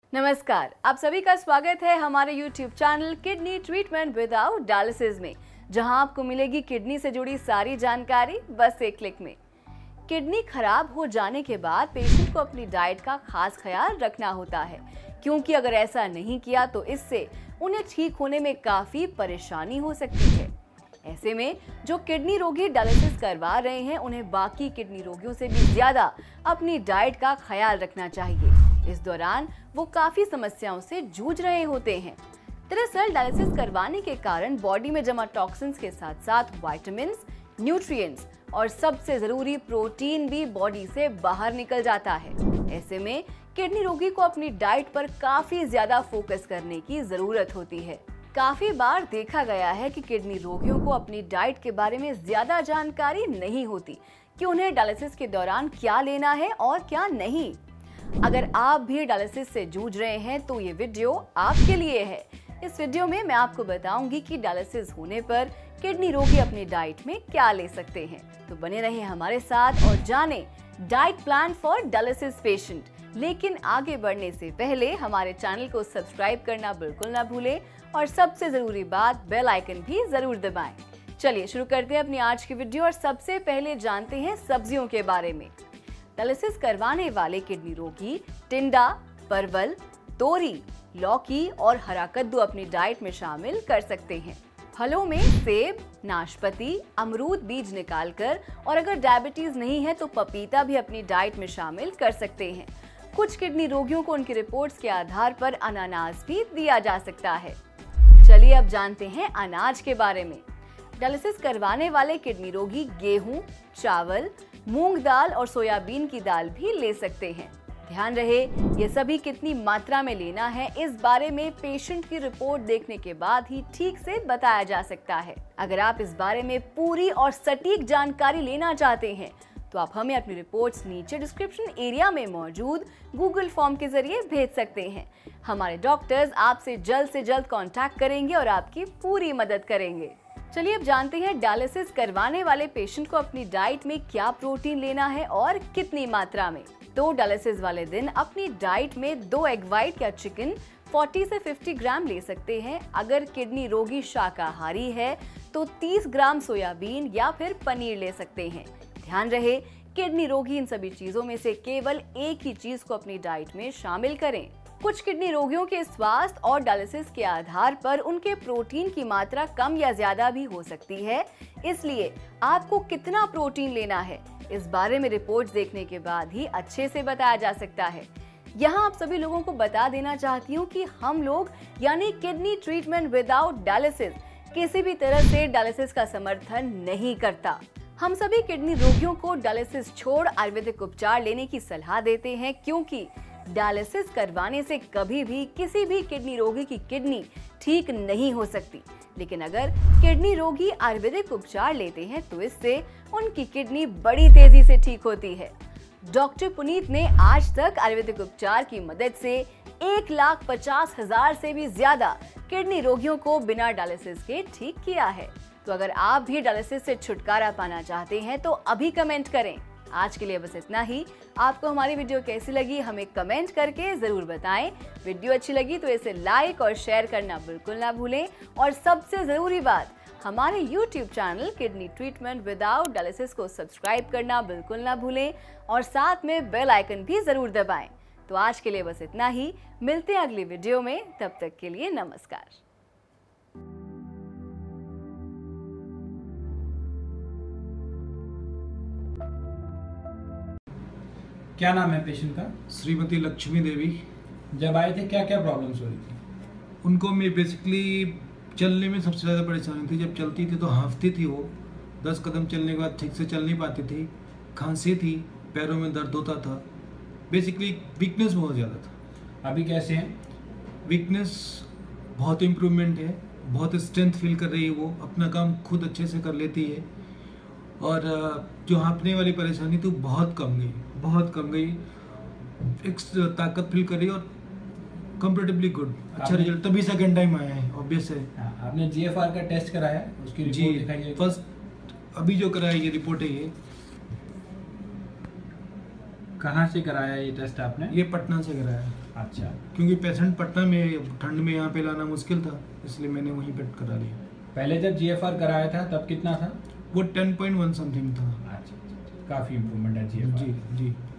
नमस्कार, आप सभी का स्वागत है हमारे YouTube channel kidney treatment without dialysis में, जहां आपको मिलेगी किडनी से जुड़ी सारी जानकारी बस एक क्लिक में। किडनी खराब हो जाने के बाद पेशेंट को अपनी डाइट का खास ख्याल रखना होता है, क्योंकि अगर ऐसा नहीं किया तो इससे उन्हें ठीक होने में काफी परेशानी हो सकती है। ऐसे में जो किडनी रोगी डायलिसिस करवा रहे हैं, उन्हें बाकी किडनी रोगियों से भी ज्यादा अपनी डाइट का ख्याल रखना चाहिए। इस दौरान वो काफी समस्याओं से जूझ रहे होते हैं। दरअसल डायलिसिस करवाने के कारण बॉडी में जमा टॉक्सिन्स के साथ साथ विटामिन्स, न्यूट्रिएंट्स और सबसे जरूरी प्रोटीन भी बॉडी से बाहर निकल जाता है। ऐसे में किडनी रोगी को अपनी डाइट पर काफी ज्यादा फोकस करने की जरूरत होती है। काफी बार देखा गया है कि किडनी रोगियों को अपनी डाइट के बारे में ज्यादा जानकारी नहीं होती कि उन्हें डायलिसिस के दौरान क्या लेना है और क्या नहीं। अगर आप भी डायलिसिस से जूझ रहे हैं तो ये वीडियो आपके लिए है। इस वीडियो में मैं आपको बताऊंगी कि डायलिसिस होने पर किडनी रोगी अपनी डाइट में क्या ले सकते हैं। तो बने रहिए हमारे साथ और जानें diet plan for dialysis patient. लेकिन आगे बढ़ने से पहले हमारे चैनल को सब्सक्राइब करना बिल्कुल ना भूलें और सबसे जरूरी बात, बेल आइकन भी जरूर दबाएं। चलिए शुरू करते हैं अपनी आज की वीडियो और सबसे पहले जानते हैं सब्जियों के बारे में। डायलिसिस करवाने वाले किडनी रोगी टिंडा, परवल, तोरी, लौकी और हरा कद्दू अपनी डाइट में शामिल कर सकते हैं। फलों में सेब, नाशपाती, अमरूद बीज निकालकर, और अगर डायबिटीज नहीं है तो पपीता भी अपनी डाइट में शामिल कर सकते हैं। कुछ किडनी रोगियों को उनकी रिपोर्ट्स के आधार पर अनानास भी दिया जा सकता है। चलिए अब जानते हैं अनाज के बारे में। डायलिसिस करवाने वाले किडनी रोगी गेहूं, चावल, मूंग दाल और सोयाबीन की दाल भी ले सकते हैं। ध्यान रहे ये सभी कितनी मात्रा में लेना है, इस बारे में पेशेंट की रिपोर्ट देखने के बाद ही ठीक से बताया जा सकता है। अगर आप इस बारे में पूरी और सटीक जानकारी लेना चाहते हैं तो आप हमें अपनी रिपोर्ट्स नीचे डिस्क्रिप्शन एरिया में मौजूद गूगल फॉर्म के जरिए भेज सकते हैं। हमारे डॉक्टर्स आपसे से जल्द कांटेक्ट करेंगे और आपकी पूरी मदद करेंगे। चलिए अब जानते हैं डायलिसिस करवाने वाले पेशेंट को अपनी डाइट में क्या प्रोटीन लेना है और कितनी मात्रा में। तो डायलिसिस वाले दिन अपनी डाइट में 2 एग व्हाइट या चिकन 40 से 50 ग्राम ले सकते हैं। अगर किडनी रोगी शाकाहारी है तो 30 ग्राम सोयाबीन या फिर पनीर ले सकते हैं। ध्यान रहे किडनी रोगी इन सभी चीजों में से केवल एक ही चीज को अपनी डाइट में शामिल करें। कुछ किडनी रोगियों के स्वास्थ्य और डायलिसिस के आधार पर उनके प्रोटीन की मात्रा कम या ज्यादा भी हो सकती है, इसलिए आपको कितना प्रोटीन लेना है इस बारे में रिपोर्ट्स देखने के बाद ही अच्छे से बताया जा सकता है। यहाँ आप सभी लोगों को बता देना चाहती हूँ कि हम लोग यानी किडनी ट्रीटमेंट विदाउट डायलिसिस किसी भी तरह से डायलिसिस का समर्थन नहीं करता। हम सभी किडनी रोगियों को डायलिसिस छोड़ आयुर्वेदिक उपचार लेने की सलाह देते हैं, क्योंकि डायलिसिस करवाने से कभी भी किसी भी किडनी रोगी की किडनी ठीक नहीं हो सकती। लेकिन अगर किडनी रोगी आयुर्वेदिक उपचार लेते हैं तो इससे उनकी किडनी बड़ी तेजी से ठीक होती है। डॉक्टर पुनीत ने आज तक आयुर्वेदिक उपचार की मदद से 1,50,000 से भी ज्यादा किडनी रोगियों को बिना डायलिसिस के ठीक किया है। तो अगर आप भी डायलिसिस से छुटकारा पाना चाहते हैं तो अभी कमेंट करें। आज के लिए बस इतना ही। आपको हमारी वीडियो कैसी लगी हमें कमेंट करके जरूर बताएं। वीडियो अच्छी लगी तो इसे लाइक और शेयर करना बिल्कुल ना भूलें। और सबसे जरूरी बात, हमारे YouTube channel kidney treatment without dialysis को सब्सक्राइब करना बिल्कुल ना भूलें और साथ में बेल आइकन भी जरूर दबाएं। तो आज के लिए बस इतना ही। मिलते हैं अगली वीडियो में, तब तक के लिए नमस्कार। क्या नाम है पेशेंट का? श्रीमती लक्ष्मी देवी। जब आए थे क्या क्या प्रॉब्लम्स हो रही थी? उनको मैं बेसिकली चलने में सबसे ज़्यादा परेशानी थी। जब चलती थी तो हाँफती थी वो। 10 कदम चलने के बाद ठीक से चल नहीं पाती थी। खांसी थी, पैरों में दर्द होता था। बेसिकली वीकनेस बहुत ज़्यादा था। अभी कैसे हैं? वीकनेस बहुत इम्प्रूवमेंट है, बहुत स्ट्रेंथ फील कर रही है वो। अपना काम खुद अच्छे से कर लेती है और जो हाँफने वाली परेशानी थी बहुत कम गई, बहुत कम गई। एक ताकत फील कर रही है और कंपेरेटिवली गुड, अच्छा रिजल्ट। तभी सेकंड टाइम आया है, ऑब्वियस है। आपने GFR का टेस्ट कराया, उसकी रिपोर्ट दिखाइए। फर्स्ट अभी जो कराया ये रिपोर्ट है। ये कहाँ से कराया ये टेस्ट आपने? ये पटना से कराया। अच्छा, क्योंकि पेशेंट पटना में ठंड में यहाँ पे लाना मुश्किल था, इसलिए मैंने वहीं पे करा लिया। पहले जब GFR कराया था तब कितना था? वो 10.1 समथिंग था। अच्छा, काफी इम्प्रूवमेंट है GFR। जी जी।